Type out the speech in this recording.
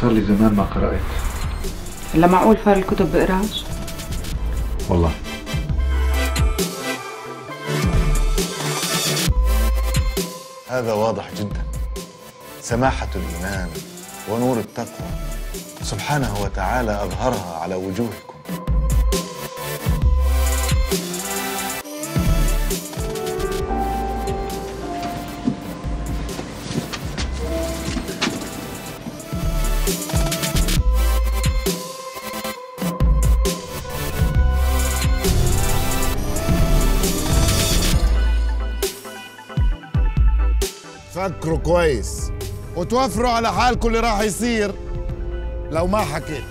صار لي زمان ما قرأت. هلا معقول فار الكتب بقراش؟ والله هذا واضح جدا. سماحة الإيمان ونور التقوى سبحانه وتعالى أظهرها على وجوهكم. فكروا كويس وتوفروا على حالكم اللي راح يصير لو ما حكيت.